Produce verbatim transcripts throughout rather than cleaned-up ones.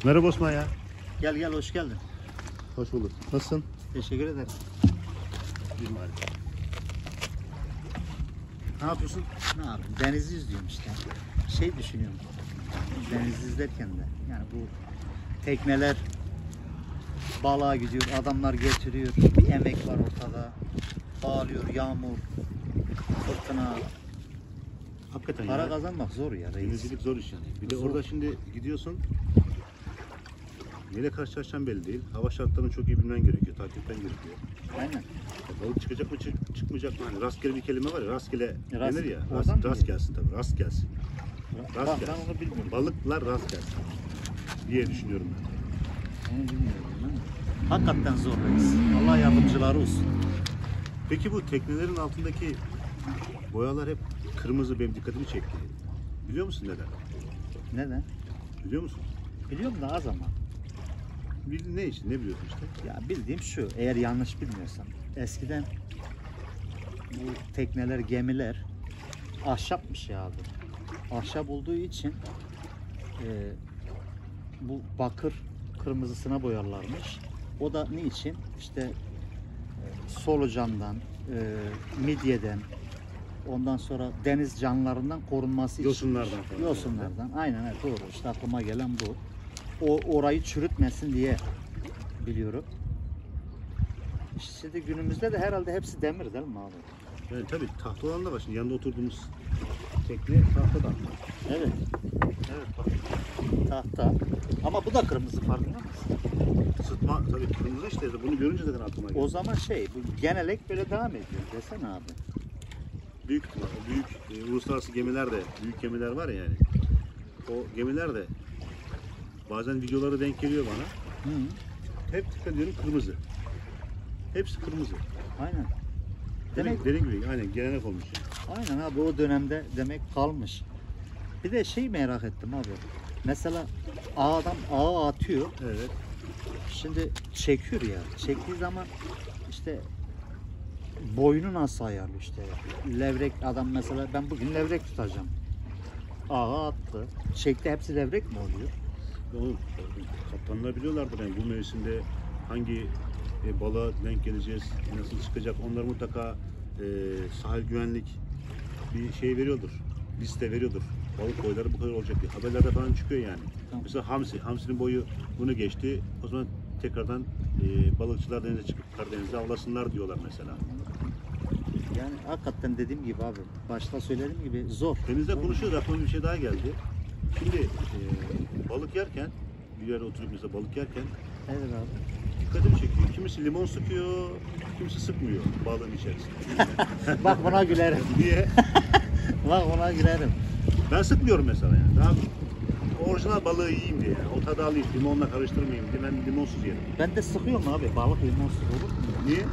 Merhaba Osman ya. Gel gel, hoş geldin. Hoş bulduk. Nasılsın? Teşekkür ederim. İyiyim harika. Ne yapıyorsun? Ne yapayım? Denizi izliyorum işte. Şey düşünüyorum. Denizi izlerken de. Yani bu tekneler balığa gidiyor, adamlar getiriyor. Bir emek var ortada. Bağlıyor, yağmur, fırtına. Hakikaten Para ya. kazanmak zor ya reis. Denizcilik zor iş yani. Bir de Zor. orada şimdi gidiyorsun. Neyle karşılaşacağın belli değil. Hava şartlarını çok iyi bilmen gerekiyor. Takip etmen gerekiyor. Aynen. Ya balık çıkacak mı çık- çıkmayacak mı? Hani rastgele bir kelime var ya. Rastgele Rast- denir ya. oradan Rast, mı rast geliyor? gelsin tabii. Rast gelsin. Rast Bak, gelsin. ben onu bilmiyorum. Balıklar rast gelsin diye düşünüyorum ben. Onu bilmiyorum. Değil mi? Hakikaten zor reis. Allah yardımcıları olsun. Peki bu teknelerin altındaki boyalar hep kırmızı, benim dikkatimi çekti. Biliyor musun neden? Neden? Biliyor musun? Biliyorum da az ama. Bil- Ne için? Ne biliyorsun işte? Ya bildiğim şu, eğer yanlış bilmiyorsam, eskiden bu tekneler, gemiler ahşapmış ya abi. Ahşap olduğu için e, bu bakır kırmızısına boyarlarmış. O da niçin? İşte e, solucandan, e, midyeden, ondan sonra deniz canlılarından korunması için. Yosunlardan falan. Yosunlardan. Aynen evet, doğru. İşte aklıma gelen bu. O orayı çürütmesin diye biliyorum. Şimdi günümüzde de herhalde hepsi demir değil mi abi? Yani tabii tahta olan da var. Şimdi yanında oturduğumuz tekne tahtadan. Evet. Evet bak. Tahta. Ama bu da kırmızı, farkında mısın? Sıtma tabii kırmızı işte. Bunu görünce zaten aklıma geldi. O zaman şey, bu genelek böyle devam ediyor desene abi. Büyük ihtimal, o büyük e, uluslararası gemiler de, büyük gemiler var ya yani. O gemiler de bazen videoları denk geliyor bana. Hı. Hep dikkat ediyorum kırmızı. Hepsi kırmızı. Aynen. Demek Demek, dediğim gibi aynen gelenek olmuş yani. aynen abi, o dönemde demek kalmış. Bir de şey merak ettim abi. Mesela ağdan ağa atıyor. Evet. Şimdi çekiyor ya. Çektiği zaman işte boyunu nasıl ayarlıyor işte. Levrek adam mesela, ben bugün levrek tutacağım. Ağa attı. Çekti, hepsi levrek mi oluyor? Oğlum kaptanlar biliyorlardır yani bu mevsimde hangi e, balığa denk geleceğiz, nasıl çıkacak, onlar mutlaka e, sahil güvenlik bir şey veriyordur, liste veriyordur. Balık boyları bu kadar olacak diye. Haberlerde falan çıkıyor yani. Tamam. Mesela hamsi, hamsinin boyu bunu geçti. O zaman tekrardan e, balıkçılar denize çıkıp Karadeniz'de avlasınlar diyorlar mesela. Yani hakikaten dediğim gibi abi, başta söylediğim gibi zor. Denizde konuşuyoruz, aklıma bir şey daha geldi. Şimdi e, balık yerken, bir yere oturup mesela balık yerken Evet abi. dikkatimi çekiyor. Kimisi limon sıkıyor, kimisi sıkmıyor balığın içerisinde. Bak buna gülerim. Niye? Bak buna gülerim. Ben sıkmıyorum mesela yani. Daha orijinal balığı yiyeyim diye. Yani. O tadı alayım, limonla karıştırmayayım diye ben limonsuz yerim. Ben de sıkıyorum abi. Balık limonsuz olur mu? Niye?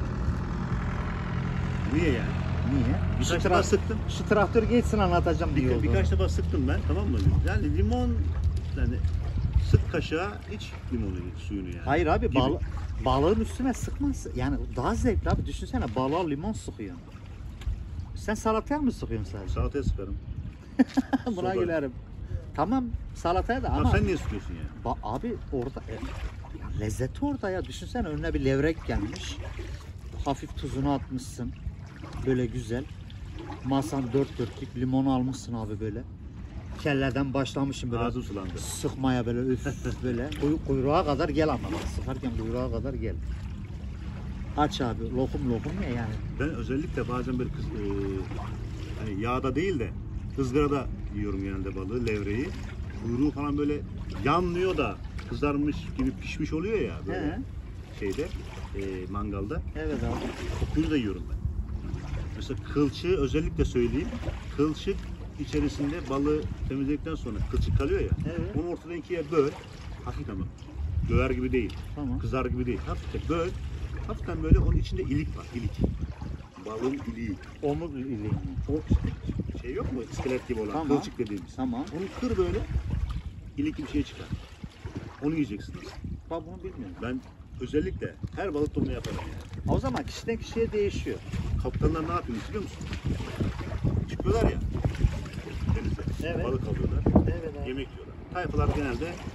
Niye yani? Niye? Birkaç Şu, defa tra- sıktım. şu traktör geçsin anlatacağım Bir, diyordu. birkaç defa sıktım ben, tamam mı? Yani limon, yani sık kaşığa iç limonu suyunu yani. Hayır abi, Gibi. bal balığın üstüne sıkmaz. Yani daha zevkli abi. Düşünsene, balığa limon sıkıyorsun. Sen salataya mı sıkıyorsun sadece? Salataya sıkarım. Buna soda. gülerim. Tamam, salataya da Ama ama sen niye sıkıyorsun yani? ba- abi orada e, ya lezzeti orada ya. Düşünsene, önüne bir levrek gelmiş. Hafif tuzunu atmışsın. Böyle güzel. Masan dört dörtlük, limonu almışsın abi böyle. Kelleden başlamışsın böyle. Ağzım sulandı. Sıkmaya böyle üf böyle. Kuy- kuyruğa kadar gel ama bak. Sıkarken kuyruğa kadar gel. Aç abi, lokum lokum ya yani. Ben özellikle bazen böyle kız, e, hani yağda değil de ızgarada yiyorum genelde balığı, levreyi. Kuyruğu falan böyle yanmıyor da kızarmış gibi pişmiş oluyor ya böyle He. şeyde, e, mangalda. Evet abi. O kuyruğu da yiyorum ben. Mesela kılçığı özellikle söyleyeyim. Kılçık içerisinde balığı temizledikten sonra kılçık kalıyor ya. Evet. Onu ortadan ikiye böl. Hafif ama. Döver gibi değil. Tamam. Kızar gibi değil. Hafifçe böl. Hafiften böyle onun içinde ilik var. İlik. Balığın iliği. Omuz iliği. O şey yok mu? İskelet gibi olan. Tamam. Kılçık dediğimiz. Tamam. Onu kır böyle. İlik bir şey çıkar. Onu yiyeceksiniz. Bak bunu bilmiyorum. Ben özellikle her balık turunu yaparım yani. O zaman kişiden kişiye değişiyor. Kaptanlar ne yapıyor biliyor musun? Çıkıyorlar ya denize. Evet. Balık alıyorlar. Evet abi. Yemek yiyorlar. Tayfalar genelde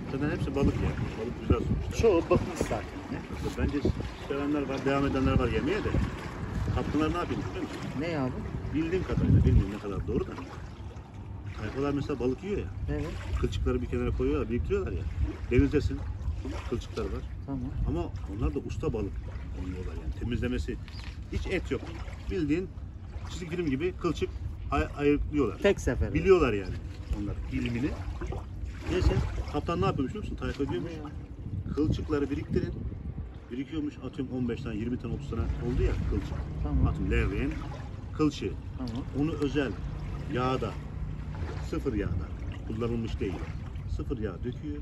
Zaten hepsi balık yani. Balık güzel sonuçta. Çoğu bıkmış zaten. Ne? Bence sevenler var, devam edenler var yemeye de. Kaptanlar ne yapayım biliyor musun? Ne abi? Bildiğim kadarıyla, bilmiyorum ne kadar doğru da. Tayfalar mesela balık yiyor ya. Evet. Kılçıkları bir kenara koyuyorlar, biriktiriyorlar ya. Denizdesin, kılçıklar var. Tamam. Ama onlar da usta balık oluyorlar yani. Temizlemesi, hiç et yok. Bildiğin çizgi film gibi kılçık ay- ayıklıyorlar. Tek sefer. Biliyorlar yani onlar ilmini. Neyse, kaptan ne yapıyormuş biliyor musun? Tayfa diyormuş. Kılçıkları biriktirin. Birikiyormuş, atıyorum on beş tane, yirmi tane, otuz tane oldu ya kılçık. Tamam. Atıyorum levreğin kılçığı. Tamam. Onu özel yağda, sıfır yağda, kullanılmış değil. Sıfır yağ döküyor.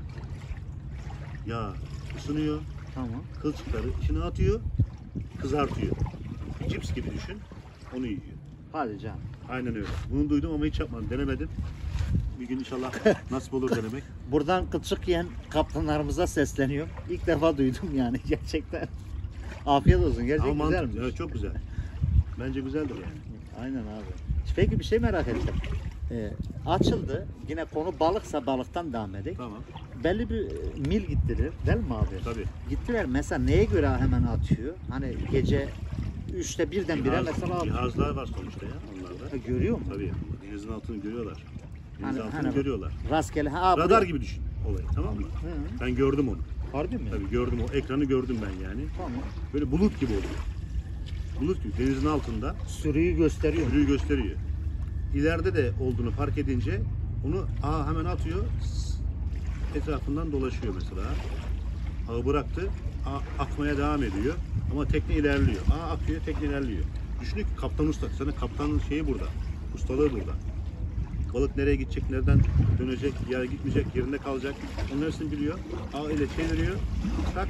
Yağ ısınıyor. Tamam. Kılçıkları içine atıyor. Kızartıyor. Cips gibi düşün. Onu yiyor. Hadi canım. Aynen öyle. Bunu duydum ama hiç yapmadım. Denemedim. Bir gün inşallah nasip olur denemek. Buradan kılçık yiyen kaptanlarımıza sesleniyorum. İlk defa duydum yani gerçekten. Afiyet olsun. Gerçekten Ama güzelmiş. mantıklı. Evet, çok güzel. Bence güzeldir yani. Aynen abi. Peki bir şey merak ettim. Ee, açıldı. Yine konu balıksa balıktan devam edelim. Tamam. Belli bir mil gittiler. Değil mi abi? Tabii. Gittiler. Mesela neye göre hemen atıyor? Hani gece üçte birden bire Cihaz- mesela atıyor. Cihazlar var sonuçta ya onlarda. Ha, görüyor mu? Tabii. Denizin altını görüyorlar. Denizin Hani- altını hani- görüyorlar. Rastgele. Ha, Radar gibi düşün olayı, tamam mı? Hı. Ben gördüm onu. Harbi mi? Tabii gördüm, o ekranı gördüm ben yani. Tamam. Böyle bulut gibi oluyor. Bulut gibi denizin altında Sürüyü gösteriyor. sürüyü gösteriyor. İleride de olduğunu fark edince onu aa hemen atıyor. Etrafından dolaşıyor mesela. Ağı bıraktı. Aa, akmaya devam ediyor. Ama tekne ilerliyor. Aa akıyor, tekne ilerliyor. Düşünün ki kaptan usta. Sana kaptanın şeyi burada. Ustalığı burada. Balık nereye gidecek, nereden dönecek, ya gitmeyecek, yerinde kalacak. Onların hepsini biliyor. Ağ ile çeviriyor. Tak.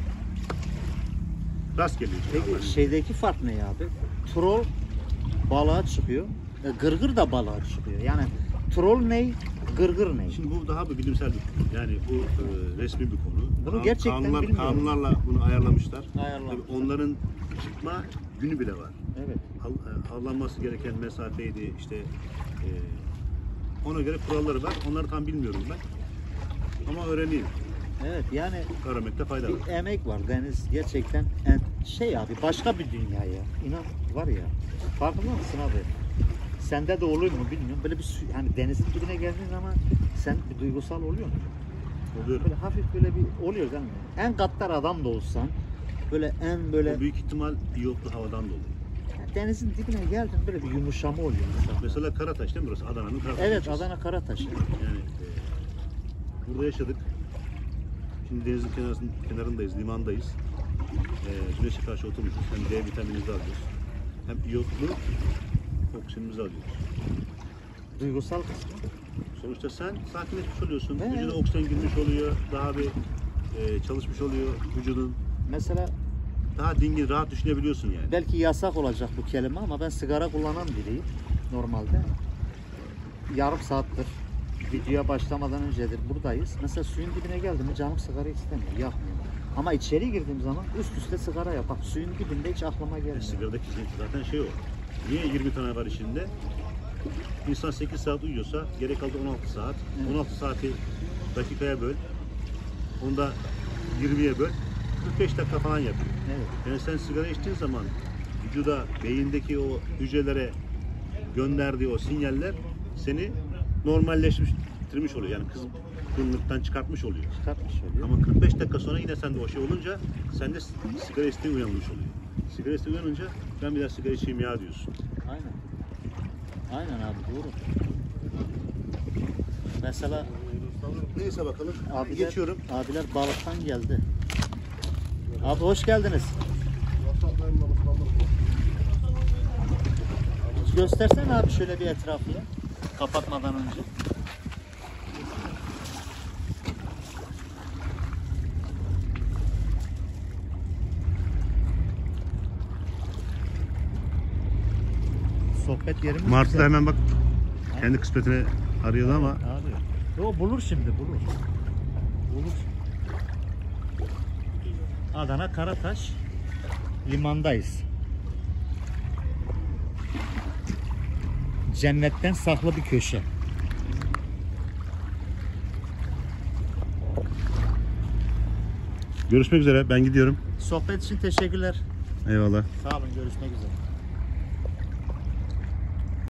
Rast geliyor. Peki şeydeki fark ne abi? Troll balığa çıkıyor. e, Gırgır da balığa çıkıyor. Yani troll ney? Gırgır ney? Şimdi bu daha bir bilimsel bir konu. Yani bu e, resmi bir konu. Bunu Kan- gerçekten kanunlar, bilmiyorum. Kanunlarla bunu ayarlamışlar. Ayarlamışlar. Tabii onların çıkma günü bile var. Evet. Al, e, avlanması gereken mesafeydi işte e, ona göre kuralları var. Onları tam bilmiyorum ben. Ama öğreneyim. Evet yani Öğrenmekte fayda var. bir emek var. Deniz gerçekten en- şey abi başka bir dünya ya. İnan var ya. Farkında mısın abi? Sende de oluyor mu bilmiyorum. Böyle bir su- hani denizin dibine geldiğin zaman sen bir duygusal oluyor mu? Oluyor. Böyle hafif böyle bir oluyor değil mi? En gaddar adam da olsan böyle en böyle O büyük ihtimal iyotlu havadan dolayı. denizin dibine geldin böyle bir yumuşama oluyor mesela. Mesela Karataş değil mi burası? Adana'nın Karataş. Evet ilçesi. Adana Karataş. Yani e, burada yaşadık. Şimdi denizin kenarın, kenarındayız, limandayız. E, güneşe karşı oturmuşuz. Hem D vitaminimizi alıyoruz. Hem iyotlu oksijenimizi alıyoruz. Duygusal kısmı. Sonuçta sen sakinleşmiş oluyorsun. Evet. Vücuda oksijen girmiş oluyor. Daha bir e, çalışmış oluyor vücudun. Mesela Daha dingin, rahat düşünebiliyorsun yani. belki yasak olacak bu kelime ama ben sigara kullanan biriyim normalde. Yarım saattir videoya başlamadan öncedir buradayız. Mesela suyun dibine geldim mi canım sigara istemiyor, yakmıyor. Ama içeri girdiğim zaman üst üste sigara yap. Bak suyun dibinde hiç aklıma E, gelmiyor. sigaradaki zaten şey o. Niye yirmi tane var içinde? İnsan sekiz saat uyuyorsa gerek kaldı on altı saat. Evet. on altı saati dakikaya böl. Onu da yirmiye böl. kırk beş dakika falan yapıyor. Evet. Yani sen sigara içtiğin zaman vücuda, beyindeki o hücrelere gönderdiği o sinyaller seni normalleştirmiş oluyor. Yani kızgınlıktan çıkartmış oluyor. Çıkartmış oluyor. Ama kırk beş dakika sonra yine sende o şey olunca sende sigara isteği uyanmış oluyor. Sigara isteği uyanınca ben bir daha sigara içeyim ya diyorsun. Aynen. Aynen abi doğru. Mesela Neyse bakalım. abiler, Geçiyorum. abiler balıktan geldi. Abi hoş geldiniz. Göstersene abi şöyle bir etrafı ya. Kapatmadan önce. Sohbet yerimiz Martı güzel. da hemen bak kendi kısmetine arıyordu ama Arıyor. Yo bulur şimdi bulur. Bulur. Adana Karataş limandayız. Cennetten saklı bir köşe. Görüşmek üzere. Ben gidiyorum. Sohbet için teşekkürler. Eyvallah. Sağ olun. Görüşmek üzere.